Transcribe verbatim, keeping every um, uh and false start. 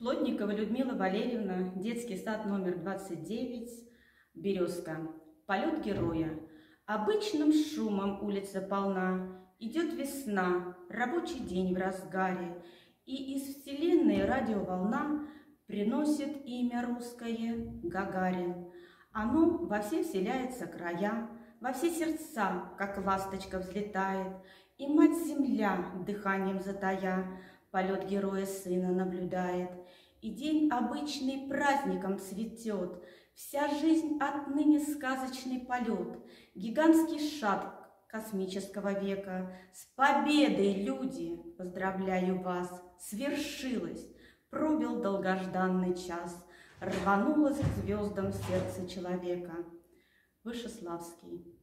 Плотникова Людмила Валерьевна, детский сад номер двадцать девять, Березка. Полет героя. Обычным шумом улица полна, идет весна, рабочий день в разгаре, и из вселенной радиоволна приносит имя русское Гагарин. Оно во все вселяется края, во все сердца, как ласточка взлетает, и мать-земля, дыханием затая, полет героя сына наблюдает. И день обычный праздником цветет, вся жизнь отныне сказочный полет, гигантский шаг космического века. С победой, люди, поздравляю вас, свершилось, пробил долгожданный час, рванулось к звездам сердце человека. Вышеславский.